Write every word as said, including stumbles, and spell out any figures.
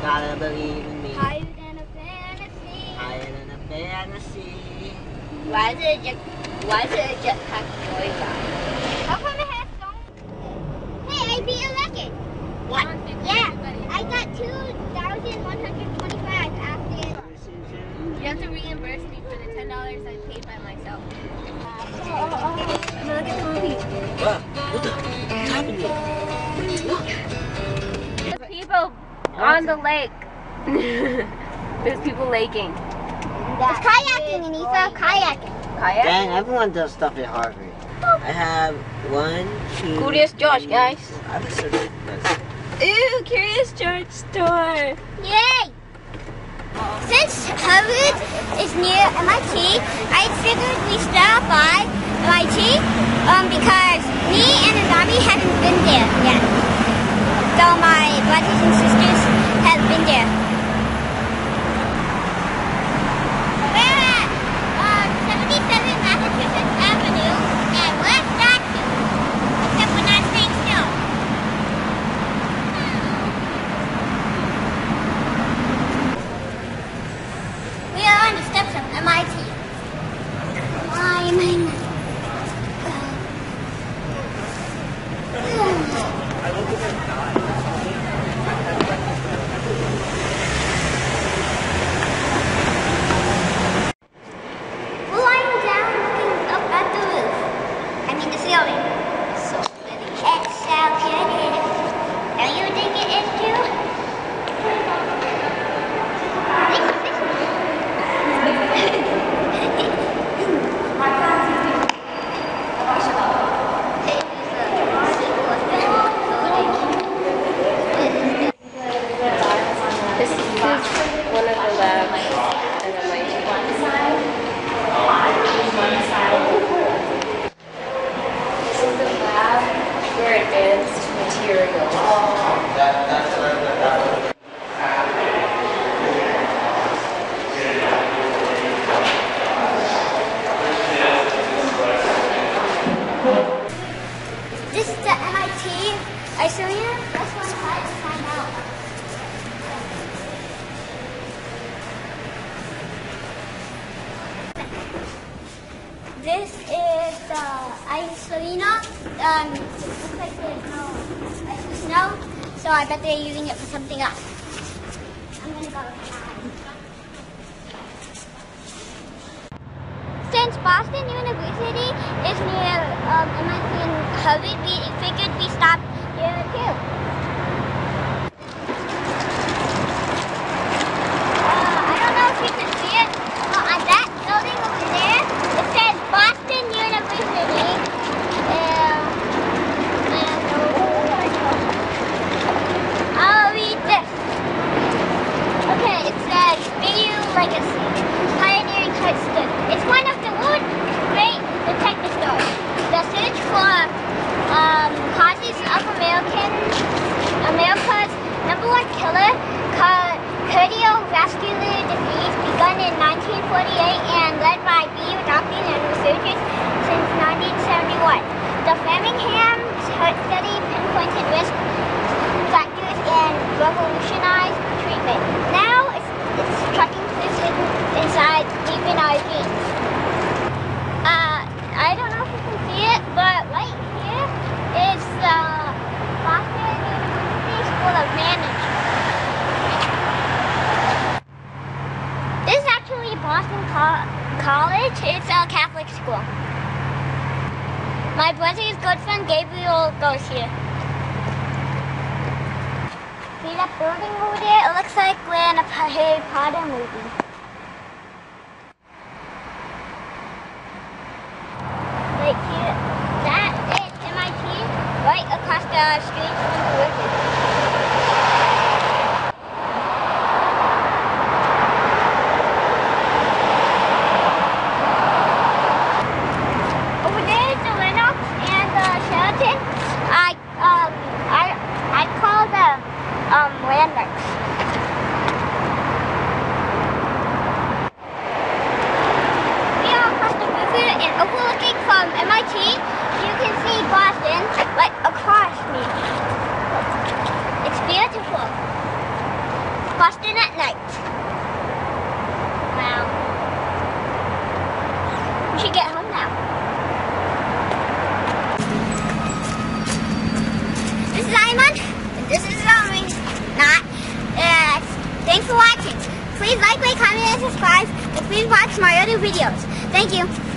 Gotta believe in me. Higher than a fantasy. Higher than a fantasy. Why is it a jet? Why is it a jetpack noise? How come it has so? Hey, I beat a record. What? Yeah, I got two thousand one hundred twenty-five after. You have to reimburse me for the ten dollars I paid by myself. Oh, oh, oh. Look at the movie. What? What the? What's happening? Look. There's people on the lake. There's people laking. It's kayaking, Anissa. Kayaking. Kayak? Dang, everyone does stuff at Harvard. I have one, two. Curious George, guys. I have a certificate. Ew, Curious George store. Yay! Since Harvard is near M I T, I figured we stop by M I T um, because me and Hizami haven't been there yet. So my brothers and sisters have been there. We're at um, seventy-seven Massachusetts Avenue, and we're stuck to, except we're not staying still. We are on the steps of M I T. Climbing. We're lying down looking up at the roof. I mean the ceiling. So pretty. It's so pretty. Don't you think it is too? This is one of the labs at M I T. This is the lab for advanced materials. This is the M I T. I show you. That's one try to find out. This is the ice arena. Um, it looks like there's no ice or snow, so I bet they're using it for something else. I'm gonna go inside. Since Boston University is near um, M I T and Harvard, we figured we stop here too. Uh, I don't know if you can see it, but on that building over there, it says Boston University. Uh, and I'll read this. Okay, it says B U Legacy, Pioneering Hudson. It's one of the world's great detective stories. The search for um, causes of American, America's number one killer, ca cardiovascular disease, begun in nineteen forty-eight and led by B U doctors and researchers since nineteen seventy-one. The Framingham study pinpointed risk factors and revolutionized treatment. Now it's, it's tracking this inside deep in our genes. Uh, I don't know if you can see it, but right here is the Boston University School of Management. This is actually Boston Co College. It's a Catholic school. My brother's good friend Gabriel goes here. See that building over there? It looks like we're in a Harry Potter movie. Right here, that is M I T, right across the street from the river. Over there is the Lennox and the Sheraton. I um I I call them um landmarks. We are across the river and overlooking from M I T. You can see Boston right across me. Boston at night. Wow. We should get home now. This is Aiman, and this is Hizami. Not. Uh, thanks for watching. Please like, rate, comment, and subscribe. And please watch my other videos. Thank you.